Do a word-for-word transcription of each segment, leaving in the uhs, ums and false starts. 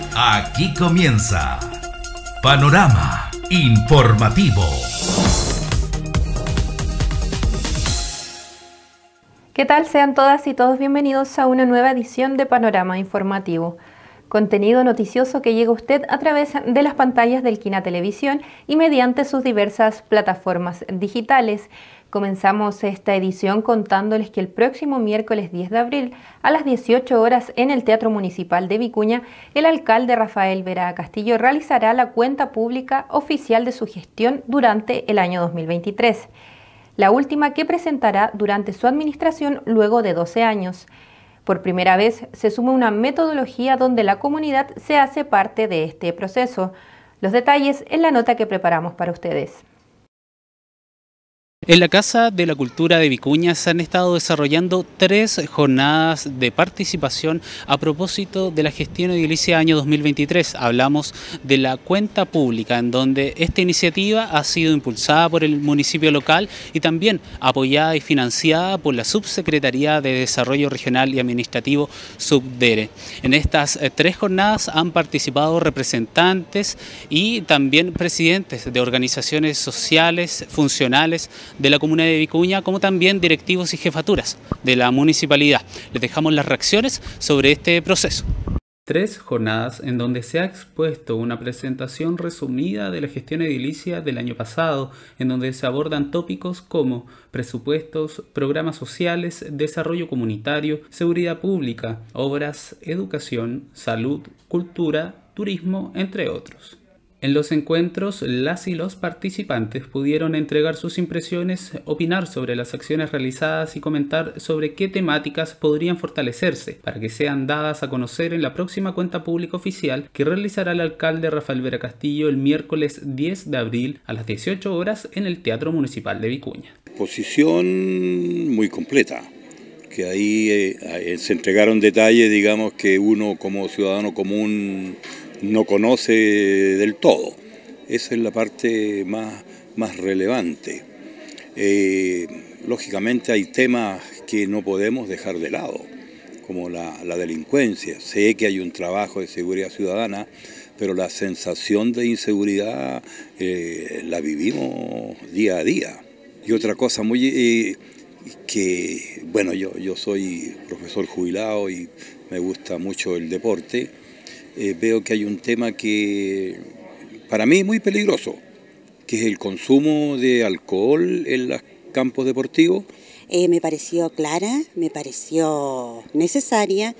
Aquí comienza Panorama Informativo. ¿Qué tal? Sean todas y todos bienvenidos a una nueva edición de Panorama Informativo. Contenido noticioso que llega a usted a través de las pantallas del Quina Televisión y mediante sus diversas plataformas digitales. Comenzamos esta edición contándoles que el próximo miércoles diez de abril a las dieciocho horas en el Teatro Municipal de Vicuña, el alcalde Rafael Vera Castillo realizará la cuenta pública oficial de su gestión durante el año dos mil veintitrés, la última que presentará durante su administración luego de doce años. Por primera vez se suma una metodología donde la comunidad se hace parte de este proceso. Los detalles en la nota que preparamos para ustedes. En la Casa de la Cultura de Vicuña se han estado desarrollando tres jornadas de participación a propósito de la gestión edilicia año dos mil veintitrés. Hablamos de la cuenta pública, en donde esta iniciativa ha sido impulsada por el municipio local y también apoyada y financiada por la Subsecretaría de Desarrollo Regional y Administrativo, SUBDERE. En estas tres jornadas han participado representantes y también presidentes de organizaciones sociales, funcionales, de la comuna de Vicuña, como también directivos y jefaturas de la municipalidad. Les dejamos las reacciones sobre este proceso. Tres jornadas en donde se ha expuesto una presentación resumida de la gestión edilicia del año pasado, en donde se abordan tópicos como presupuestos, programas sociales, desarrollo comunitario, seguridad pública, obras, educación, salud, cultura, turismo, entre otros. En los encuentros, las y los participantes pudieron entregar sus impresiones, opinar sobre las acciones realizadas y comentar sobre qué temáticas podrían fortalecerse para que sean dadas a conocer en la próxima cuenta pública oficial que realizará el alcalde Rafael Vera Castillo el miércoles diez de abril a las dieciocho horas en el Teatro Municipal de Vicuña. Posición muy completa, que ahí eh, se entregaron detalles, digamos, que uno como ciudadano común no conoce del todo. Esa es la parte más, más relevante. Eh, lógicamente hay temas que no podemos dejar de lado, como la, la delincuencia. Sé que hay un trabajo de seguridad ciudadana, pero la sensación de inseguridad eh, la vivimos día a día. Y otra cosa muy eh, que, bueno, yo, yo soy profesor jubilado y me gusta mucho el deporte. Eh, veo que hay un tema que para mí es muy peligroso, que es el consumo de alcohol en los campos deportivos. Eh, me pareció clara, me pareció necesaria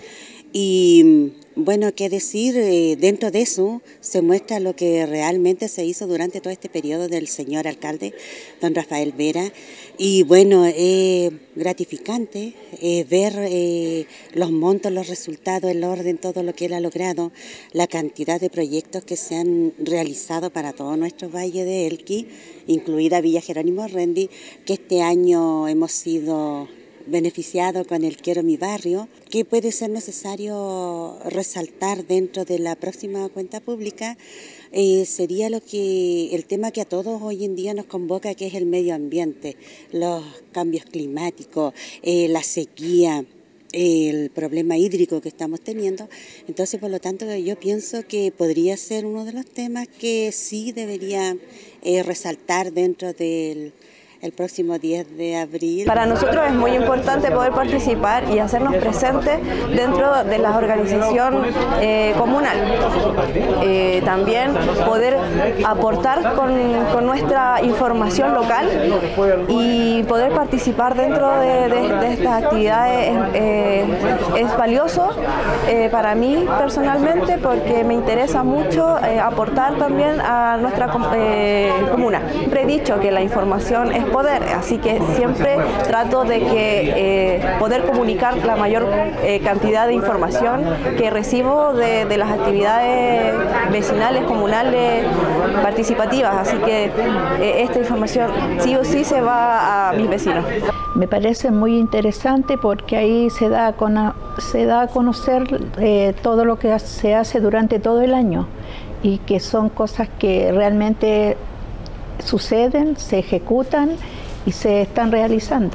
y bueno, qué decir, eh, dentro de eso se muestra lo que realmente se hizo durante todo este periodo del señor alcalde, don Rafael Vera. Y bueno, es eh, gratificante eh, ver eh, los montos, los resultados, el orden, todo lo que él ha logrado, la cantidad de proyectos que se han realizado para todo nuestro Valle de Elqui, incluida Villa Jerónimo Rendi, que este año hemos sido beneficiado con el Quiero mi barrio, que puede ser necesario resaltar dentro de la próxima cuenta pública, eh, sería lo que el tema que a todos hoy en día nos convoca, que es el medio ambiente, los cambios climáticos, eh, la sequía, el problema hídrico que estamos teniendo. Entonces, por lo tanto, yo pienso que podría ser uno de los temas que sí debería eh, resaltar dentro del el próximo diez de abril. Para nosotros es muy importante poder participar y hacernos presentes dentro de la organización eh, comunal. Eh, también poder aportar con, con nuestra información local y poder participar dentro de, de, de estas actividades eh, es valioso eh, para mí personalmente, porque me interesa mucho eh, aportar también a nuestra eh, comuna. Siempre he dicho que la información es poder, así que siempre trato de que eh, poder comunicar la mayor eh, cantidad de información que recibo de, de las actividades vecinales, comunales, participativas, así que eh, esta información sí o sí se va a mis vecinos. Me parece muy interesante porque ahí se da a, cono se da a conocer eh, todo lo que se hace durante todo el año y que son cosas que realmente suceden, se ejecutan y se están realizando.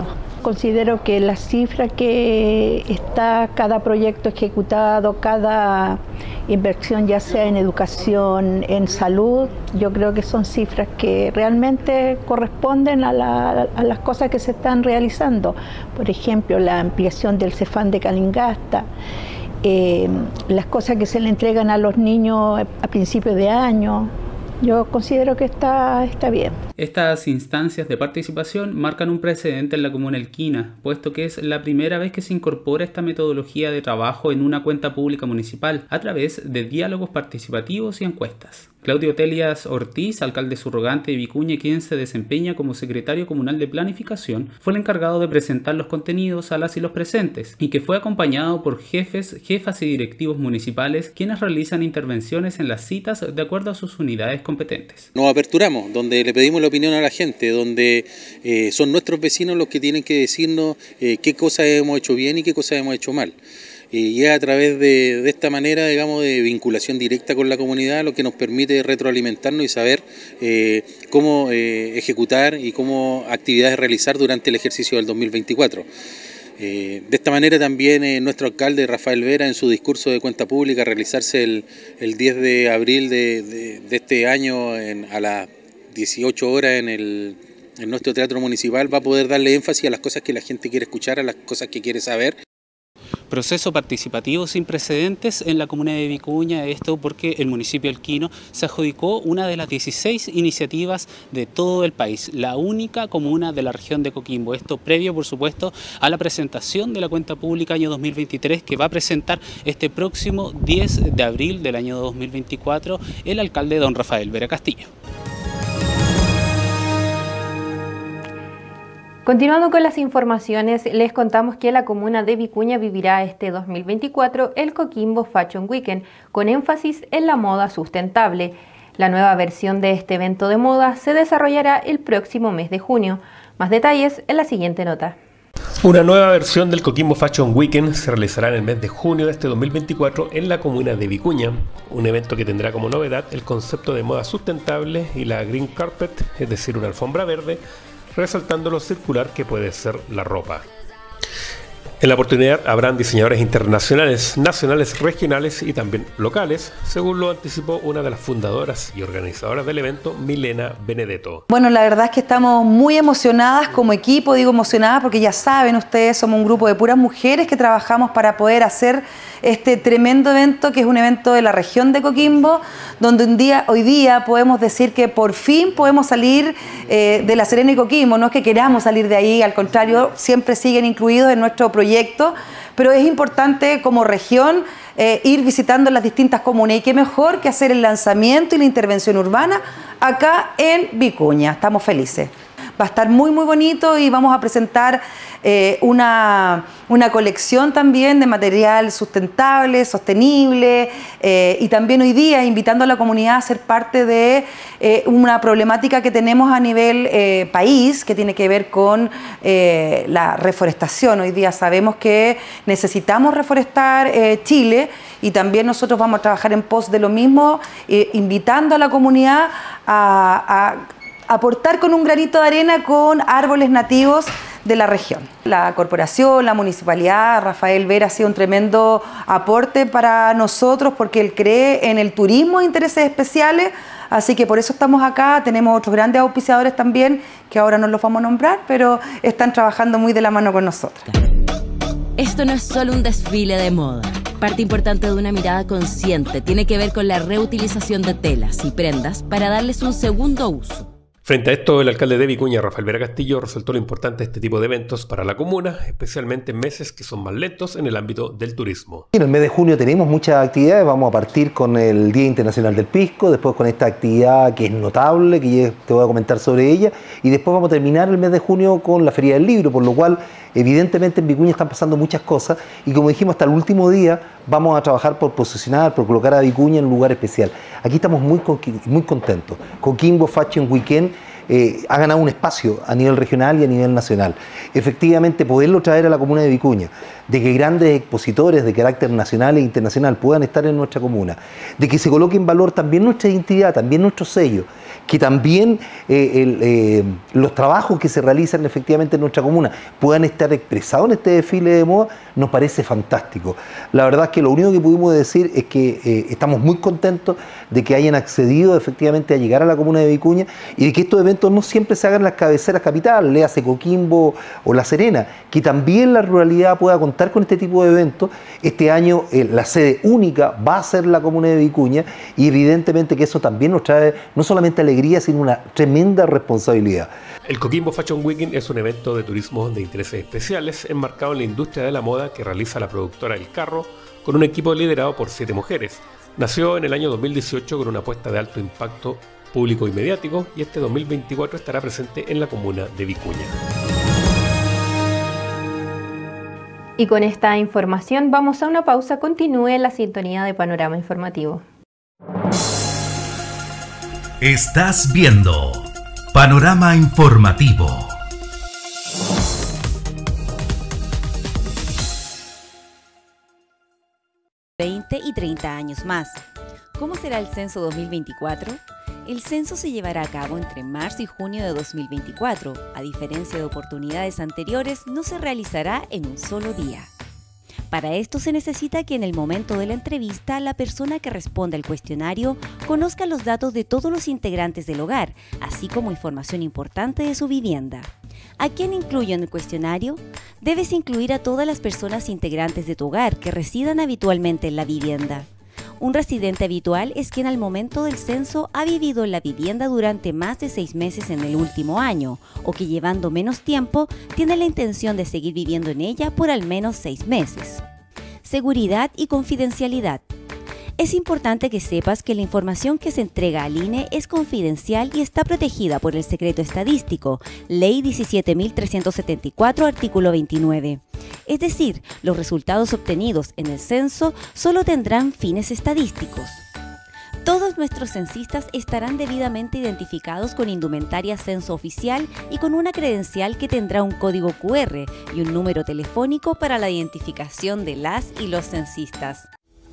considero que la cifra que está cada proyecto ejecutado, cada inversión, ya sea en educación, en salud, yo creo que son cifras que realmente corresponden a, la, a las cosas que se están realizando. Por ejemplo, la ampliación del Cefam de Calingasta, eh, las cosas que se le entregan a los niños a principios de año. Yo considero que está, está bien. Estas instancias de participación marcan un precedente en la comuna Elquina, puesto que es la primera vez que se incorpora esta metodología de trabajo en una cuenta pública municipal a través de diálogos participativos y encuestas. Claudio Telias Ortiz, alcalde subrogante de Vicuña, quien se desempeña como secretario comunal de planificación, fue el encargado de presentar los contenidos a las y los presentes, y que fue acompañado por jefes, jefas y directivos municipales, quienes realizan intervenciones en las citas de acuerdo a sus unidades competentes. Nos aperturamos, donde le pedimos la opinión a la gente, donde eh, son nuestros vecinos los que tienen que decirnos eh, qué cosas hemos hecho bien y qué cosas hemos hecho mal. Y es a través de, de esta manera, digamos, de vinculación directa con la comunidad lo que nos permite retroalimentarnos y saber eh, cómo eh, ejecutar y cómo actividades realizar durante el ejercicio del dos mil veinticuatro. Eh, de esta manera también eh, nuestro alcalde Rafael Vera, en su discurso de cuenta pública a realizarse el, el diez de abril de, de, de este año en, a las dieciocho horas en, el, en nuestro teatro municipal, va a poder darle énfasis a las cosas que la gente quiere escuchar, a las cosas que quiere saber. Proceso participativo sin precedentes en la comuna de Vicuña, esto porque el municipio elquino se adjudicó una de las dieciséis iniciativas de todo el país, la única comuna de la región de Coquimbo, esto previo por supuesto a la presentación de la cuenta pública año dos mil veintitrés que va a presentar este próximo diez de abril del año dos mil veinticuatro el alcalde don Rafael Vera Castillo. Continuando con las informaciones, les contamos que la comuna de Vicuña vivirá este dos mil veinticuatro el Coquimbo Fashion Weekend, con énfasis en la moda sustentable. La nueva versión de este evento de moda se desarrollará el próximo mes de junio. Más detalles en la siguiente nota. Una nueva versión del Coquimbo Fashion Weekend se realizará en el mes de junio de este dos mil veinticuatro en la comuna de Vicuña, un evento que tendrá como novedad el concepto de moda sustentable y la green carpet, es decir, una alfombra verde, resaltando lo circular que puede ser la ropa. En la oportunidad habrán diseñadores internacionales, nacionales, regionales y también locales, según lo anticipó una de las fundadoras y organizadoras del evento, Milena Benedetto. Bueno, la verdad es que estamos muy emocionadas como equipo, digo emocionadas porque ya saben ustedes, somos un grupo de puras mujeres que trabajamos para poder hacer este tremendo evento, que es un evento de la región de Coquimbo, donde un día, hoy día podemos decir que por fin podemos salir eh, de La Serena y Coquimbo. No es que queramos salir de ahí, al contrario, siempre siguen incluidos en nuestro proyecto, pero es importante como región eh, ir visitando las distintas comunas, y qué mejor que hacer el lanzamiento y la intervención urbana acá en Vicuña. Estamos felices. Va a estar muy muy bonito y vamos a presentar eh, una, una colección también de material sustentable, sostenible eh, y también hoy día invitando a la comunidad a ser parte de eh, una problemática que tenemos a nivel eh, país, que tiene que ver con eh, la reforestación. Hoy día sabemos que necesitamos reforestar eh, Chile, y también nosotros vamos a trabajar en pos de lo mismo, eh, invitando a la comunidad a, a aportar con un granito de arena con árboles nativos de la región. La corporación, la municipalidad, Rafael Vera ha sido un tremendo aporte para nosotros porque él cree en el turismo de intereses especiales, así que por eso estamos acá. Tenemos otros grandes auspiciadores también, que ahora no los vamos a nombrar, pero están trabajando muy de la mano con nosotros. Esto no es solo un desfile de moda. Parte importante de una mirada consciente tiene que ver con la reutilización de telas y prendas para darles un segundo uso. Frente a esto, el alcalde de Vicuña, Rafael Vera Castillo, resaltó lo importante de este tipo de eventos para la comuna, especialmente en meses que son más lentos en el ámbito del turismo. En el mes de junio tenemos muchas actividades. Vamos a partir con el Día Internacional del Pisco, después con esta actividad que es notable, que ya te voy a comentar sobre ella, y después vamos a terminar el mes de junio con la Feria del Libro, por lo cual evidentemente en Vicuña están pasando muchas cosas, y como dijimos, hasta el último día vamos a trabajar por posicionar, por colocar a Vicuña en un lugar especial. Aquí estamos muy, muy contentos. Coquimbo Fashion Weekend eh, ha ganado un espacio a nivel regional y a nivel nacional. Efectivamente, poderlo traer a la comuna de Vicuña, de que grandes expositores de carácter nacional e internacional puedan estar en nuestra comuna, de que se coloque en valor también nuestra identidad, también nuestro sello, que también eh, el, eh, los trabajos que se realizan efectivamente en nuestra comuna puedan estar expresados en este desfile de moda, nos parece fantástico. La verdad es que lo único que pudimos decir es que eh, estamos muy contentos de que hayan accedido efectivamente a llegar a la comuna de Vicuña y de que estos eventos no siempre se hagan en las cabeceras capitales, léase Coquimbo o La Serena, que también la ruralidad pueda contar con este tipo de eventos. Este año eh, la sede única va a ser la comuna de Vicuña y evidentemente que eso también nos trae no solamente alegría, sino una tremenda responsabilidad. El Coquimbo Fashion Weekend es un evento de turismo de intereses especiales enmarcado en la industria de la moda que realiza la productora El Carro con un equipo liderado por siete mujeres. Nació en el año dos mil dieciocho con una apuesta de alto impacto público y mediático y este dos mil veinticuatro estará presente en la comuna de Vicuña. Y con esta información vamos a una pausa. Continúe la sintonía de Panorama Informativo. Estás viendo Panorama Informativo. veinte y treinta años más. ¿Cómo será el censo dos mil veinticuatro? El censo se llevará a cabo entre marzo y junio de dos mil veinticuatro. A diferencia de oportunidades anteriores, no se realizará en un solo día. Para esto se necesita que en el momento de la entrevista la persona que responda al cuestionario conozca los datos de todos los integrantes del hogar, así como información importante de su vivienda. ¿A quién incluyo en el cuestionario? Debes incluir a todas las personas integrantes de tu hogar que residan habitualmente en la vivienda. Un residente habitual es quien al momento del censo ha vivido en la vivienda durante más de seis meses en el último año, o que llevando menos tiempo tiene la intención de seguir viviendo en ella por al menos seis meses. Seguridad y confidencialidad. Es importante que sepas que la información que se entrega al I N E es confidencial y está protegida por el secreto estadístico, Ley diecisiete mil trescientos setenta y cuatro, artículo veintinueve. Es decir, los resultados obtenidos en el censo solo tendrán fines estadísticos. Todos nuestros censistas estarán debidamente identificados con indumentaria censo oficial y con una credencial que tendrá un código cu erre y un número telefónico para la identificación de las y los censistas.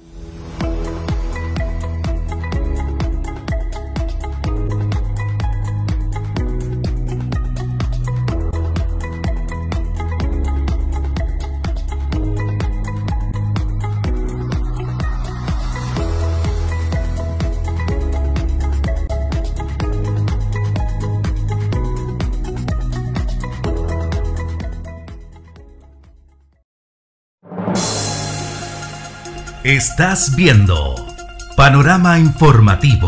Estás viendo Panorama Informativo.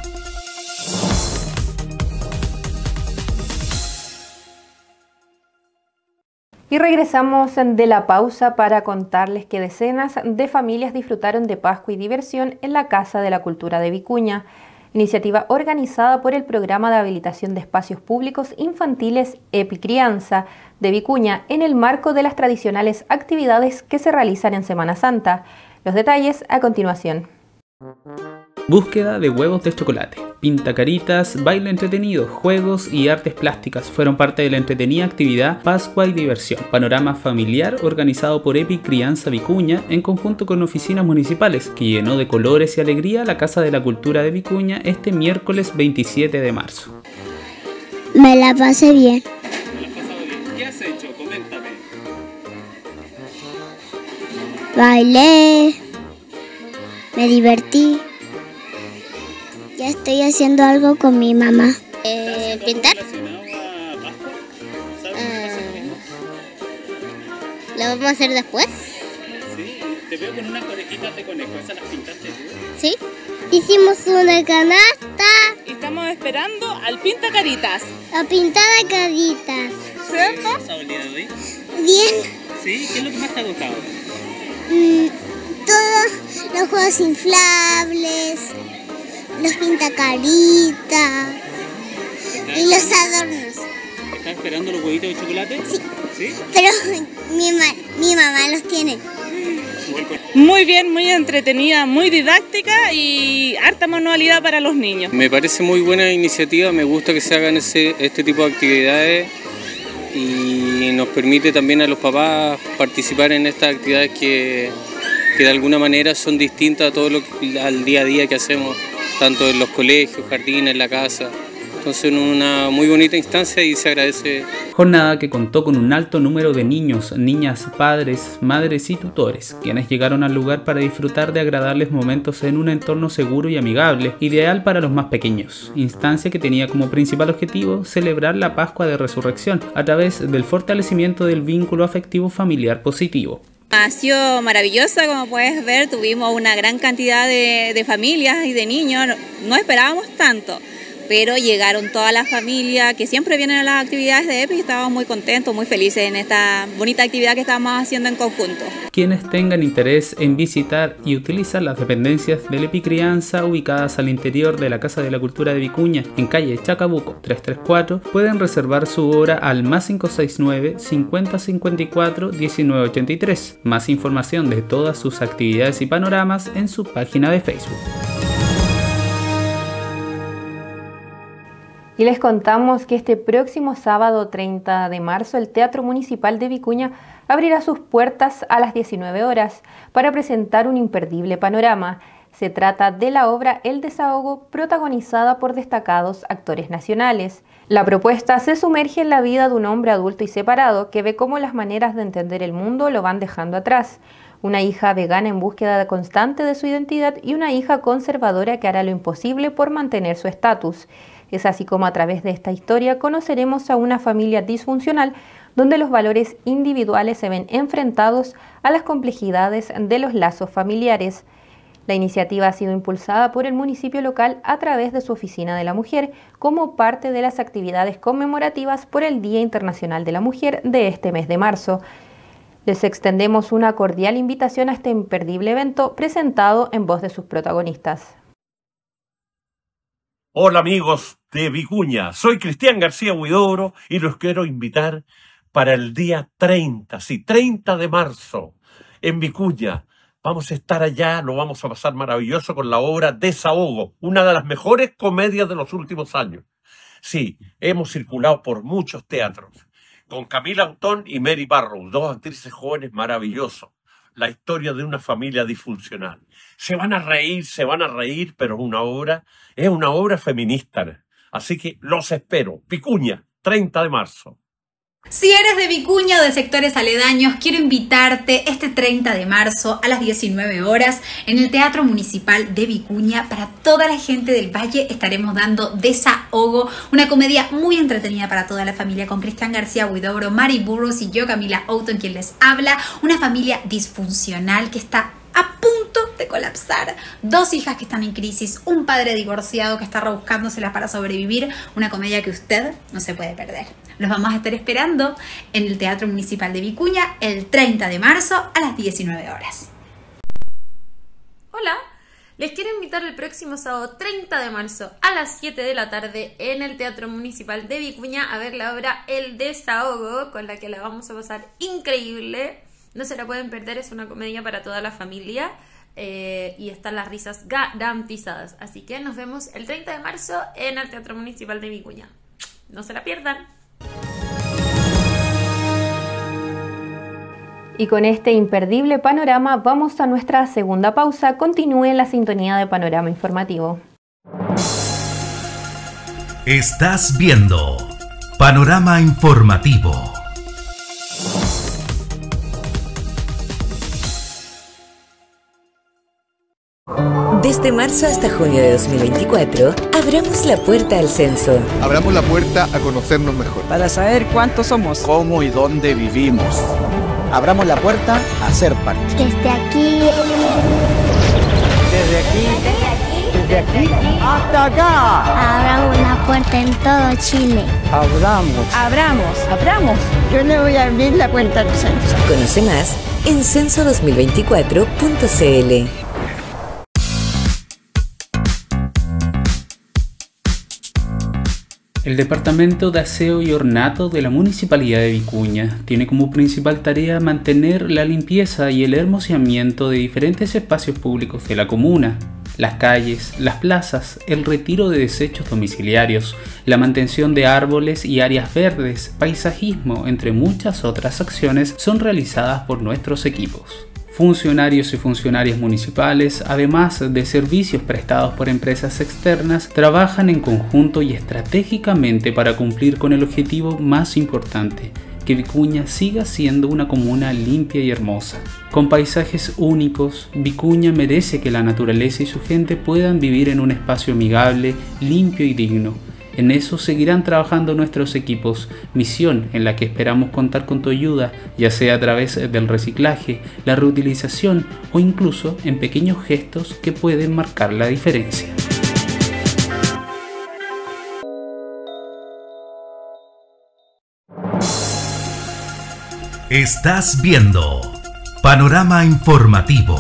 Y regresamos de la pausa para contarles que decenas de familias disfrutaron de Pascua y diversión en la Casa de la Cultura de Vicuña, iniciativa organizada por el Programa de Habilitación de Espacios Públicos Infantiles Epicrianza de Vicuña en el marco de las tradicionales actividades que se realizan en Semana Santa. Los detalles a continuación. Búsqueda de huevos de chocolate, pintacaritas, baile entretenido, juegos y artes plásticas fueron parte de la entretenida actividad Pascua y Diversión, panorama familiar organizado por Epicrianza Vicuña en conjunto con oficinas municipales, que llenó de colores y alegría la Casa de la Cultura de Vicuña este miércoles veintisiete de marzo. Me la pasé bien. ¿Me la has pasado bien? ¿Qué has hecho? Coméntame. Bailé, me divertí. Ya estoy haciendo algo con mi mamá. Eh, ¿Pintar? ¿Lo vamos a hacer después? Sí, te veo con unas orejitas de conejo. ¿Esas las pintaste tú? Sí. Hicimos una canasta. Y estamos esperando al pintacaritas. A pintar a caritas. ¿Cierto? ¿Qué ha pasado el día de hoy? Bien. ¿Sí? ¿Qué es lo que más te ha gustado? Mm, todos los juegos inflables, los pintacaritas y los adornos. ¿Estás esperando los huevitos de chocolate? Sí. ¿Sí? Pero mi, ma mi mamá los tiene. Muy bien, muy entretenida, muy didáctica y harta manualidad para los niños. Me parece muy buena iniciativa, me gusta que se hagan ese, este tipo de actividades y nos permite también a los papás participar en estas actividades que, que de alguna manera son distintas a todo lo que, al día a día que hacemos, tanto en los colegios, jardines, en la casa. Entonces, una muy bonita instancia y se agradece. Jornada que contó con un alto número de niños, niñas, padres, madres y tutores, quienes llegaron al lugar para disfrutar de agradables momentos en un entorno seguro y amigable, ideal para los más pequeños. Instancia que tenía como principal objetivo celebrar la Pascua de Resurrección a través del fortalecimiento del vínculo afectivo familiar positivo. Ha sido maravillosa, como puedes ver, tuvimos una gran cantidad de, de familias y de niños, no, no esperábamos tanto. Pero llegaron todas las familias que siempre vienen a las actividades de E P I y estábamos muy contentos, muy felices en esta bonita actividad que estamos haciendo en conjunto. Quienes tengan interés en visitar y utilizar las dependencias del E P I Crianza ubicadas al interior de la Casa de la Cultura de Vicuña, en calle Chacabuco trescientos treinta y cuatro, pueden reservar su hora al más cinco seis nueve, cincuenta cincuenta y cuatro, diecinueve ochenta y tres. Más información de todas sus actividades y panoramas en su página de Facebook. Y les contamos que este próximo sábado treinta de marzo el Teatro Municipal de Vicuña abrirá sus puertas a las diecinueve horas para presentar un imperdible panorama. Se trata de la obra El Desahogo, protagonizada por destacados actores nacionales. La propuesta se sumerge en la vida de un hombre adulto y separado que ve cómo las maneras de entender el mundo lo van dejando atrás. Una hija vegana en búsqueda constante de su identidad y una hija conservadora que hará lo imposible por mantener su estatus. Es así como a través de esta historia conoceremos a una familia disfuncional donde los valores individuales se ven enfrentados a las complejidades de los lazos familiares. La iniciativa ha sido impulsada por el municipio local a través de su Oficina de la Mujer como parte de las actividades conmemorativas por el Día Internacional de la Mujer de este mes de marzo. Les extendemos una cordial invitación a este imperdible evento presentado en voz de sus protagonistas. Hola amigos de Vicuña, soy Cristian García Huidobro y los quiero invitar para el día treinta, sí, treinta de marzo en Vicuña. Vamos a estar allá, lo vamos a pasar maravilloso con la obra Desahogo, una de las mejores comedias de los últimos años. Sí, hemos circulado por muchos teatros, con Camila Antón y Mary Barrow, dos actrices jóvenes maravillosas. La historia de una familia disfuncional. Se van a reír, se van a reír, pero una obra, es una obra feminista. Así que los espero. Vicuña, treinta de marzo. Si eres de Vicuña o de sectores aledaños, quiero invitarte este treinta de marzo a las diecinueve horas en el Teatro Municipal de Vicuña. Para toda la gente del Valle estaremos dando Desahogo, una comedia muy entretenida para toda la familia con Cristian García Huidobro, Mary Burros y yo, Camila Outon, quien les habla. Una familia disfuncional que está a punto de colapsar, dos hijas que están en crisis, un padre divorciado que está rebuscándoselas para sobrevivir, una comedia que usted no se puede perder. Los vamos a estar esperando en el Teatro Municipal de Vicuña el treinta de marzo a las diecinueve horas. Hola, les quiero invitar el próximo sábado treinta de marzo a las siete de la tarde en el Teatro Municipal de Vicuña a ver la obra El Desahogo, con la que la vamos a pasar increíble. No se la pueden perder, es una comedia para toda la familia eh, y están las risas garantizadas. Así que nos vemos el treinta de marzo en el Teatro Municipal de Vicuña. No se la pierdan. Y con este imperdible panorama vamos a nuestra segunda pausa. Continúe en la sintonía de Panorama Informativo. Estás viendo Panorama Informativo. Desde marzo hasta junio de dos mil veinticuatro, abramos la puerta al censo. Abramos la puerta a conocernos mejor. Para saber cuántos somos. Cómo y dónde vivimos. Abramos la puerta a ser parte. Desde aquí. Desde aquí. Desde aquí. Desde aquí. Hasta acá. Abramos la puerta en todo Chile. Abramos. Abramos. Abramos. Yo le voy a abrir la puerta al censo. Conoce más en censo dos mil veinticuatro punto c l. El Departamento de Aseo y Ornato de la Municipalidad de Vicuña tiene como principal tarea mantener la limpieza y el hermoseamiento de diferentes espacios públicos de la comuna. Las calles, las plazas, el retiro de desechos domiciliarios, la mantención de árboles y áreas verdes, paisajismo, entre muchas otras acciones son realizadas por nuestros equipos. Funcionarios y funcionarias municipales, además de servicios prestados por empresas externas, trabajan en conjunto y estratégicamente para cumplir con el objetivo más importante, que Vicuña siga siendo una comuna limpia y hermosa. Con paisajes únicos, Vicuña merece que la naturaleza y su gente puedan vivir en un espacio amigable, limpio y digno. En eso seguirán trabajando nuestros equipos, misión en la que esperamos contar con tu ayuda, ya sea a través del reciclaje, la reutilización o incluso en pequeños gestos que pueden marcar la diferencia. Estás viendo Panorama Informativo.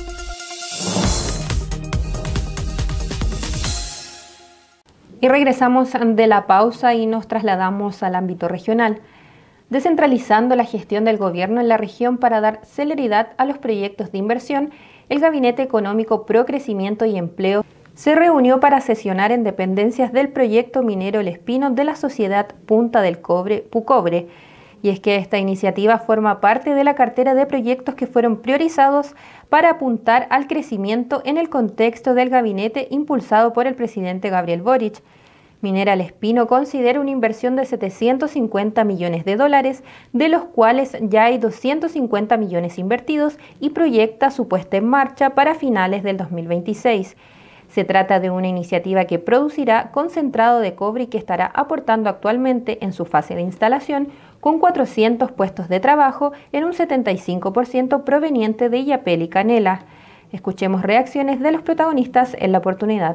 Y regresamos de la pausa y nos trasladamos al ámbito regional, descentralizando la gestión del gobierno en la región para dar celeridad a los proyectos de inversión. El Gabinete Económico Pro Crecimiento y Empleo se reunió para sesionar en dependencias del proyecto minero El Espino de la sociedad Punta del Cobre, Pucobre. Y es que esta iniciativa forma parte de la cartera de proyectos que fueron priorizados para apuntar al crecimiento en el contexto del gabinete impulsado por el presidente Gabriel Boric. Minera El Espino considera una inversión de setecientos cincuenta millones de dólares, de los cuales ya hay doscientos cincuenta millones invertidos y proyecta su puesta en marcha para finales del dos mil veintiséis. Se trata de una iniciativa que producirá concentrado de cobre y que estará aportando actualmente en su fase de instalación con cuatrocientos puestos de trabajo en un setenta y cinco por ciento proveniente de Illapel y Canela. Escuchemos reacciones de los protagonistas en la oportunidad.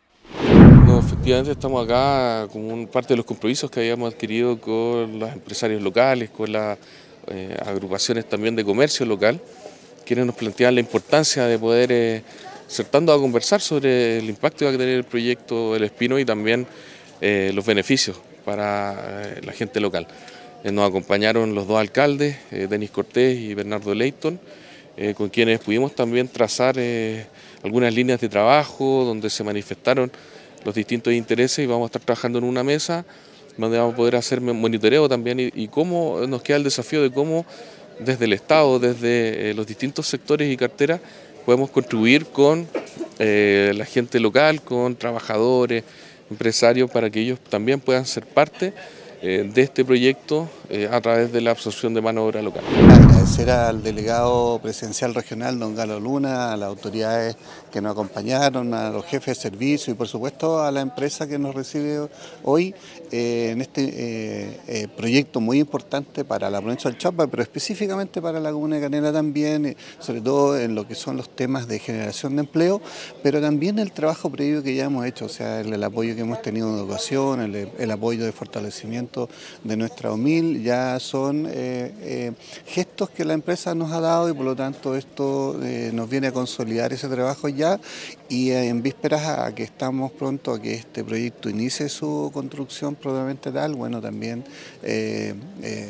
No, efectivamente estamos acá como parte de los compromisos que habíamos adquirido con los empresarios locales, con las eh, agrupaciones también de comercio local, quienes nos planteaban la importancia de poder eh, sentarnos a conversar sobre el impacto que va a tener el proyecto El Espino y también eh, los beneficios para eh, la gente local. Eh, nos acompañaron los dos alcaldes, eh, Denis Cortés y Bernardo Leighton, eh, con quienes pudimos también trazar eh, algunas líneas de trabajo donde se manifestaron los distintos intereses y vamos a estar trabajando en una mesa donde vamos a poder hacer monitoreo también y, y cómo nos queda el desafío de cómo desde el Estado, desde eh, los distintos sectores y carteras podemos contribuir con eh, la gente local, con trabajadores, empresarios, para que ellos también puedan ser parte eh, de este proyecto eh, a través de la absorción de mano de obra local. Agradecer al delegado presidencial regional, don Galo Luna, a las autoridades que nos acompañaron, a los jefes de servicio y por supuesto a la empresa que nos recibe hoy eh, en este eh, eh, proyecto muy importante para la provincia del Chaupa, pero específicamente para la comuna de Canela también, eh, sobre todo en lo que son los temas de generación de empleo, pero también el trabajo previo que ya hemos hecho, o sea, el, el apoyo que hemos tenido en educación, el, el apoyo de fortalecimiento de nuestra O M I L, ya son eh, eh, gestos que la empresa nos ha dado y por lo tanto esto eh, nos viene a consolidar ese trabajo ya y eh, en vísperas a que estamos pronto a que este proyecto inicie su construcción probablemente tal, bueno también eh, eh,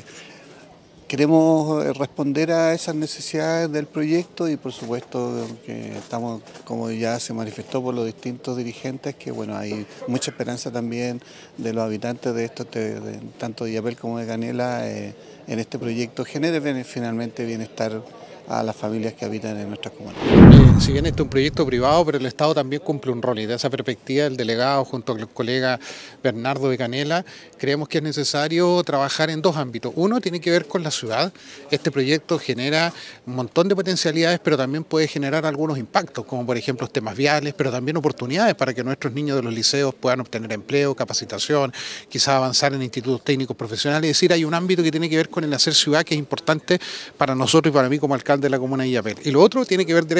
queremos responder a esas necesidades del proyecto y por supuesto que estamos, como ya se manifestó por los distintos dirigentes, que bueno, hay mucha esperanza también de los habitantes de esto, de, de, tanto de Illapel como de Canela, eh, en este proyecto genere finalmente bienestar a las familias que habitan en nuestras comunidades. Eh, si bien este es un proyecto privado, pero el Estado también cumple un rol y de esa perspectiva el delegado junto con el colega Bernardo de Canela creemos que es necesario trabajar en dos ámbitos. Uno tiene que ver con la ciudad. Este proyecto genera un montón de potencialidades, pero también puede generar algunos impactos, como por ejemplo los temas viales, pero también oportunidades para que nuestros niños de los liceos puedan obtener empleo, capacitación, quizás avanzar en institutos técnicos profesionales. Es decir, hay un ámbito que tiene que ver con el hacer ciudad que es importante para nosotros y para mí como alcalde de la comuna de Illapel. Y lo otro tiene que ver derechamente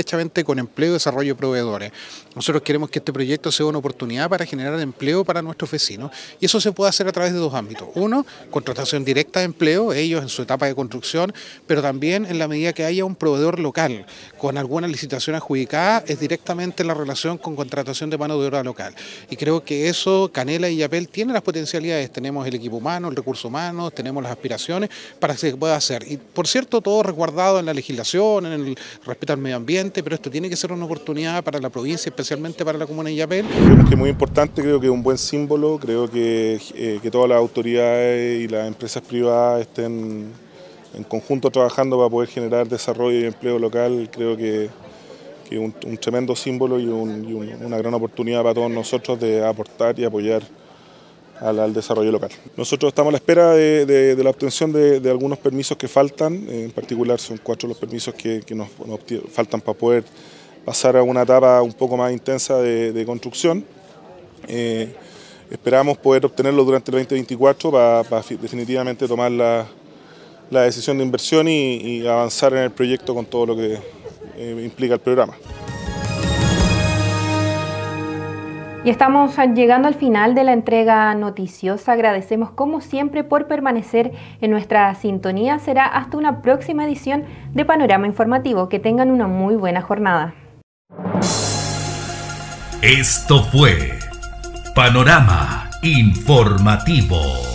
con empleo y desarrollo de proveedores. Nosotros queremos que este proyecto sea una oportunidad para generar empleo para nuestros vecinos y eso se puede hacer a través de dos ámbitos. Uno, contratación directa de empleo, ellos en su etapa de construcción, pero también en la medida que haya un proveedor local con alguna licitación adjudicada, es directamente la relación con contratación de mano de obra local. Y creo que eso, Canela y Yapel tienen las potencialidades, tenemos el equipo humano, el recurso humano, tenemos las aspiraciones para que se pueda hacer. Y por cierto, todo resguardado en la legislación, en el respeto al medio ambiente, pero esto tiene que ser una oportunidad para la provincia, especialmente para la comuna de Yapel. Creo que es muy importante, creo que es un buen símbolo, creo que, eh, que todas las autoridades y las empresas privadas estén en conjunto trabajando para poder generar desarrollo y empleo local, creo que que es un, un tremendo símbolo y, un, y un, una gran oportunidad para todos nosotros de aportar y apoyar al, al desarrollo local. Nosotros estamos a la espera de, de, de la obtención de, de algunos permisos que faltan, en particular son cuatro los permisos que, que nos, nos faltan para poder pasar a una etapa un poco más intensa de, de construcción. Eh, esperamos poder obtenerlo durante el veinte veinticuatro para, para definitivamente tomar la, la decisión de inversión y, y avanzar en el proyecto con todo lo que eh, implica el programa. Y estamos llegando al final de la entrega noticiosa. Agradecemos como siempre por permanecer en nuestra sintonía. Será hasta una próxima edición de Panorama Informativo. Que tengan una muy buena jornada. Esto fue Panorama Informativo.